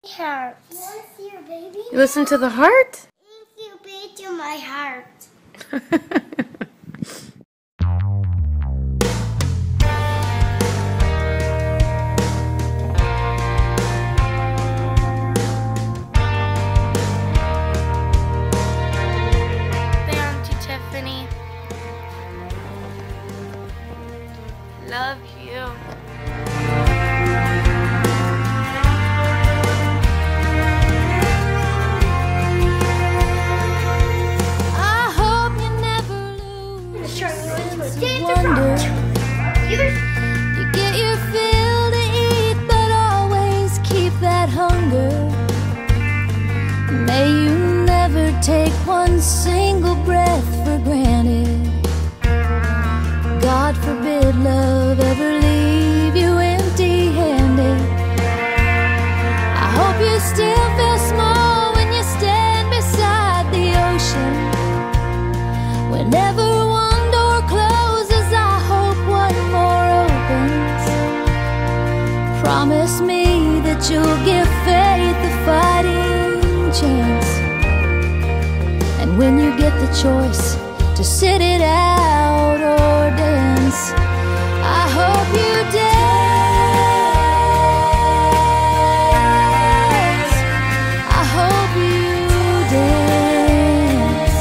Heart. Yes, your baby. You listen to the heart? Thank you, baby, to my heart. Hey, Auntie Tiffany. Love you. You get your fill to eat, but always keep that hunger. May you never take one single breath for granted. God forbid love ever leave you empty-handed. I hope you still feel small when you stand beside the ocean. Whenever one door closes, I hope one more opens. Promise me that you'll give faith a fighting chance. And when you get the choice to sit it out or dance, I hope you dance. I hope you dance.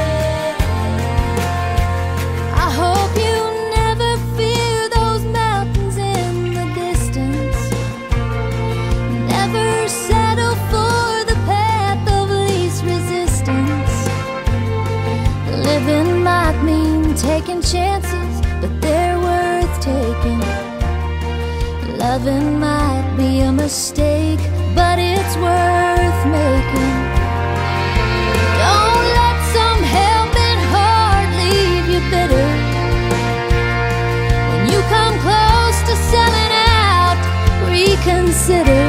I hope you never fear those mountains in the distance. Never settle for the path of least resistance. Living might mean taking chances, but they're worth taking. Loving might be a mistake, but it's worth making. Don't let some helping heart leave you bitter. When you come close to selling out, reconsider.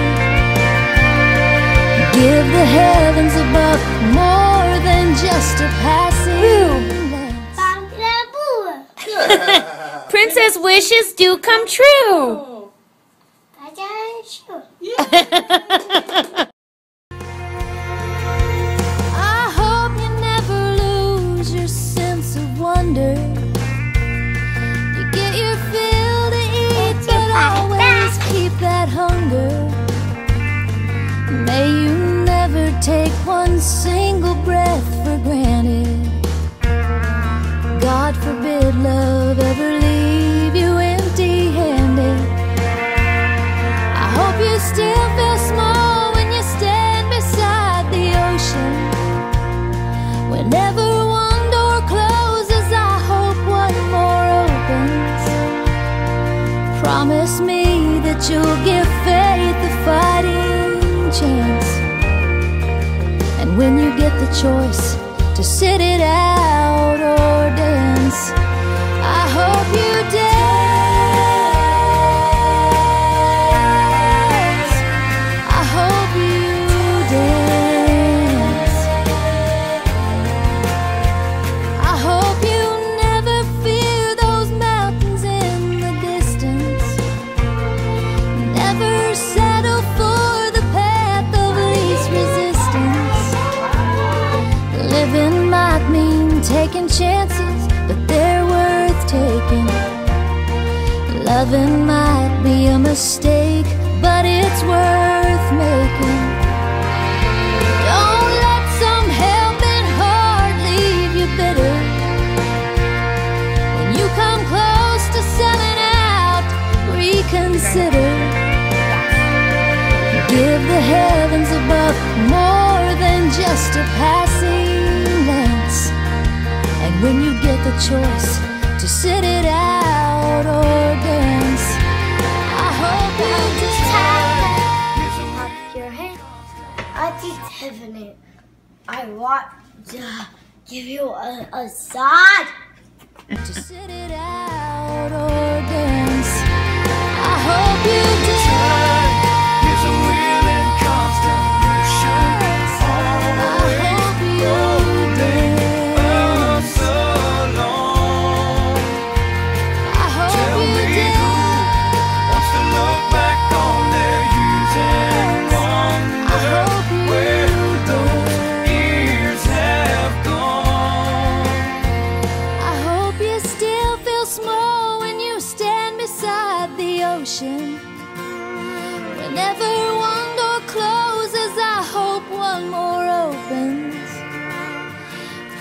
Give the heavens above more than just a passing glance. Princess wishes do come true. I hope you never lose your sense of wonder. You get your fill to eat, but always keep that hunger. May you never take one single breath for granted. God forbid love ever leave you empty-handed. I hope you still feel small when you stand beside the ocean. Whenever one door closes, I hope one more opens. Promise me that you'll give faith a fighting chance. And when you get the choice to sit it out or dance, I hope you dance. I hope you dance. I hope you never fear those mountains in the distance. Never settle for the path of least resistance. Living might mean taking chances, but they're worth taking. Loving might be a mistake, but it's worth making. Don't let some helping heart leave you bitter. When you come close to selling out, reconsider. Give the heavens above more than just a passing glance. And when you get the choice to sit it out or dance, I hope you Up your hand. Auntie Tiffany, I want to give you a sign. to sit it out or dance. I hope you dance. Is a wheel in constant motion. I hope you dance. So long. I hope Tell you me dance. who wants to look back on their using wrong.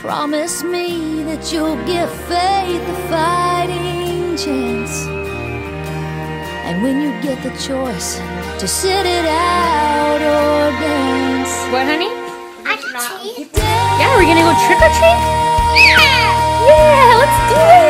promise me that you'll give faith a fighting chance. And when you get the choice to sit it out or dance. What, honey? Auntie. Yeah, we're gonna go trick or treat? Yeah. Yeah, let's do it.